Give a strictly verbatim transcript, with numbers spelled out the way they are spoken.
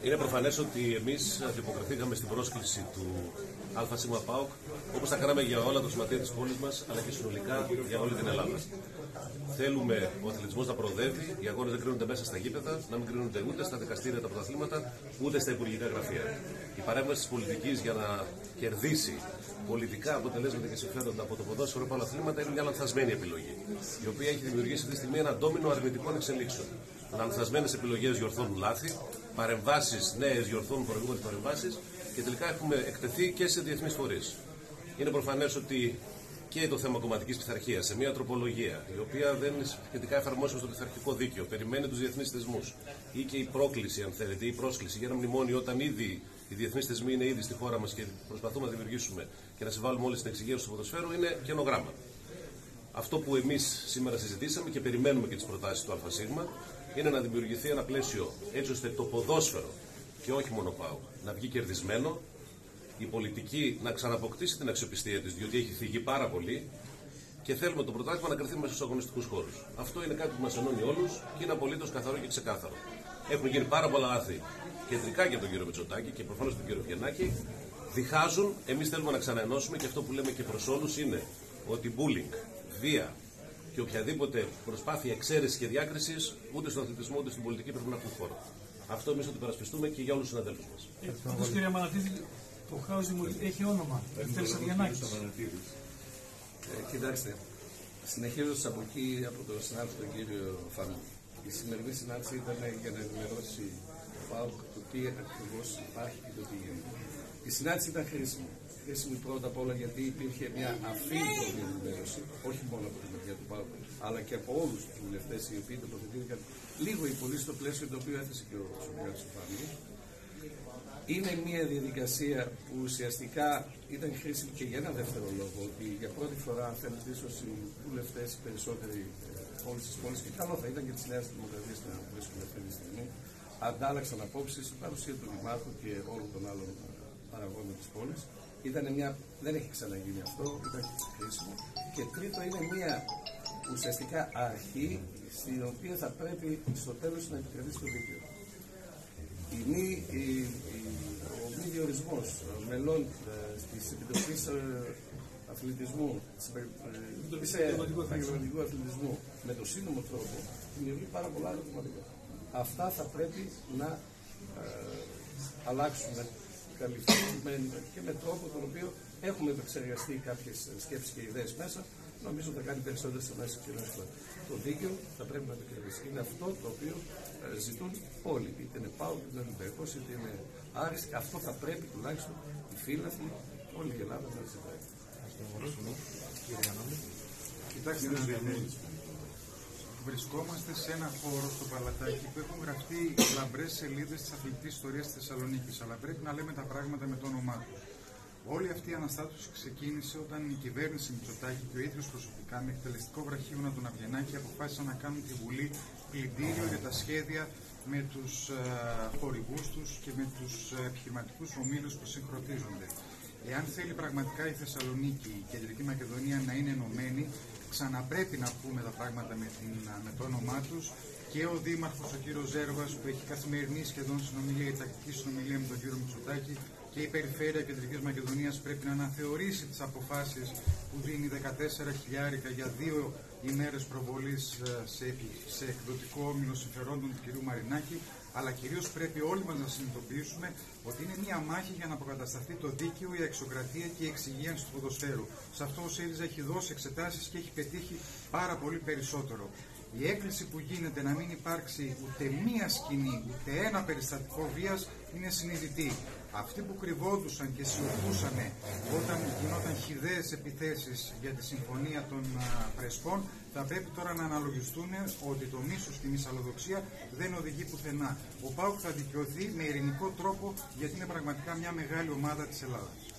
Είναι προφανές ότι εμείς αντιποκριθήκαμε στην πρόσκληση του ΑΣ ΠΑΟΚ, όπως τα κάναμε για όλα τα σωματεία της πόλης μας, αλλά και συνολικά για όλη την Ελλάδα. Θέλουμε ο αθλητισμός να προοδεύει, οι αγώνες δεν κρίνονται μέσα στα γήπεδα, να μην κρίνονται ούτε στα δικαστήρια, τα πρωταθλήματα, ούτε στα υπουργικά γραφεία. Η παρέμβαση της πολιτικής για να κερδίσει πολιτικά αποτελέσματα και συμφέροντα από το ποδόσφαιρο από άλλα αθλήματα είναι μια λανθασμένη επιλογή, η οποία έχει δημιουργήσει αυτή τη στιγμή ένα ντόμινο αρνητικών εξελίξεων. Λανθασμένες επιλογές διορθώνουν λάθη, παρεμβάσεις νέες διορθώνουν προηγούμενες παρεμβάσεις και τελικά έχουμε εκτεθεί και σε διεθνείς φορείς. Είναι προφανές ότι και το θέμα κομματικής πειθαρχίας σε μια τροπολογία η οποία δεν είναι σχετικά εφαρμόσιμη στο πειθαρχικό δίκαιο, περιμένει τους διεθνείς θεσμούς ή και η πρόκληση, αν θέλετε, η πρόσκληση για ένα μνημόνιο όταν ήδη οι διεθνείς θεσμοί είναι ήδη στη χώρα μας και προσπαθούμε να δημιουργήσουμε και να συμβάλλουμε όλοι στην εξυγίανση του ποδοσφαίρου είναι καινογράμμα. Αυτό που εμείς σήμερα συζητήσαμε και περιμένουμε και τις προτάσεις του ΑΣ είναι να δημιουργηθεί ένα πλαίσιο έτσι ώστε το ποδόσφαιρο και όχι μόνο ΠΑΟΚ να βγει κερδισμένο, η πολιτική να ξαναποκτήσει την αξιοπιστία της, διότι έχει θυγεί πάρα πολύ και θέλουμε το πρωτάθλημα να κρυθεί μέσα στους αγωνιστικούς χώρους. Αυτό είναι κάτι που μας ενώνει όλους και είναι απολύτως καθαρό και ξεκάθαρο. Έχουν γίνει πάρα πολλά λάθη κεντρικά για τον κύριο Μητσοτάκη και προφανώς τον κύριο Βιεννάκη. Διχάζουν, εμείς θέλουμε να ξαναενώσουμε και αυτό που λέμε και προς όλους είναι ότι bullying, βία και οποιαδήποτε προσπάθεια εξαίρεσης και διάκρισης ούτε στον αθλητισμό ούτε στην πολιτική πρέπει να έχουν χώρο. Αυτό εμείς θα το υπερασπιστούμε και για όλους τους συναδέλφους μας. Πάντως, κύριε Μανατίδη, το χάος έχει όνομα. Θέλεις Βιεννάκη. Ε, κοιτάξτε, συνεχίζοντας από εκεί, από τον συνάδελφο τον κύριο Φάνη, η σημερινή συνάντηση ήταν για να ενημερώσει το ΠΑΟΚ το τι ακριβώς υπάρχει και το τι γίνεται. Η συνάντηση ήταν χρήσιμη. Χρήσιμη πρώτα απ' όλα γιατί υπήρχε μια αφήνουτη ενημέρωση, όχι μόνο από την μεριά του ΠΑΟΚ, αλλά και από όλους τους βουλευτές οι οποίοι τοποθετήθηκαν λίγο ή πολύ στο πλαίσιο το οποίο έθεσε και ο Σοφιάδης Φάνη. Είναι μια διαδικασία που ουσιαστικά ήταν χρήσιμη και για ένα δεύτερο λόγο, ότι για πρώτη φορά φαίνεται ίσως οι βουλευτές, οι περισσότεροι ε, όλες τις πόλεις, και καλό θα ήταν και της Νέας Δημοκρατίας να βρίσκουν αυτή τη στιγμή, αντάλλαξαν απόψεις στην παρουσία του Δημάρχου και όλων των άλλων παραγόντων της πόλης. Ήτανε μια, δεν έχει ξαναγίνει αυτό, ήταν χρήσιμο. Και τρίτο είναι μια ουσιαστικά αρχή στην οποία θα πρέπει στο τέλος να επικρατήσει το δίκαιο. Η μη, η, η, ο μη διορισμός μελών ε, της Επιτροπής ε, Αθλητισμού, της Επιτροπής Επαγγελματικού Αθλητισμού με το σύντομο τρόπο δημιουργεί πάρα πολλά ερωτηματικά. Αυτά θα πρέπει να ε, αλλάξουν, να καλυφθούν και με τρόπο τον οποίο έχουμε επεξεργαστεί κάποιες σκέψεις και ιδέες μέσα. Νομίζω θα κάνει περισσότερες ανάσεις και το δίκαιο θα πρέπει να επικρατήσει. Είναι αυτό το οποίο ε, ζητούν όλοι. Είτε είναι ΠΑΟΚ, είτε είναι Ολυμπιακός, είτε είναι Άρης. Αυτό θα πρέπει τουλάχιστον οι φίλαθλοι, όλη η Ελλάδα να ζητάει. Κοιτάξτε, βρισκόμαστε σε ένα χώρο στο Παλατάκι που έχουν γραφτεί λαμπρές σελίδες της αθλητικής ιστορίας της Θεσσαλονίκης, αλλά πρέπει να λέμε τα πράγματα με το όνομά τους. Όλη αυτή η αναστάτωση ξεκίνησε όταν η κυβέρνηση Μητσοτάκη και ο ίδιος προσωπικά με εκτελεστικό βραχίωνα τον Αβγενάκη αποφάσισαν να κάνουν τη Βουλή πλυντήριο για τα σχέδια με τους uh, χορηγούς τους και με τους uh, επιχειρηματικούς ομίλους που συγχρονίζονται. Εάν θέλει πραγματικά η Θεσσαλονίκη, η Κεντρική Μακεδονία να είναι ενωμένη, ξαναπρέπει να πούμε τα πράγματα με, την, με το όνομά τους και ο Δήμαρχος, ο κύριος Ζέρβας, που έχει καθημερινή σχεδόν συνομιλία, η τακτική συνομιλία με τον κύριο Μητσοτάκη, και η Περιφέρεια Κεντρικής Μακεδονίας πρέπει να αναθεωρήσει τις αποφάσεις που δίνει δεκατέσσερα χιλιάρικα για δύο ημέρες προβολής σε, σε εκδοτικό όμιλο συμφερόντων του κυρίου Μαρινάκη, αλλά κυρίως πρέπει όλοι μας να συνειδητοποιήσουμε ότι είναι μια μάχη για να αποκατασταθεί το δίκαιο, η αξιοκρατία και η εξυγίανση του ποδοσφαίρου. Σε αυτό ο ΣΥΡΙΖΑ έχει δώσει εξετάσεις και έχει πετύχει πάρα πολύ περισσότερο. Η έκκληση που γίνεται να μην υπάρξει ούτε μία σκηνή, ούτε ένα περιστατικό βίας είναι συνειδητή. Αυτοί που κρυβόντουσαν και σιωπούσαν όταν γινόταν χυδαίες επιθέσεις για τη συμφωνία των Πρεσπών θα πρέπει τώρα να αναλογιστούν ότι το μίσος και η μυσαλλοδοξία δεν οδηγεί πουθενά. Ο ΠΑΟΚ θα δικαιωθεί με ειρηνικό τρόπο γιατί είναι πραγματικά μια μεγάλη ομάδα της Ελλάδας.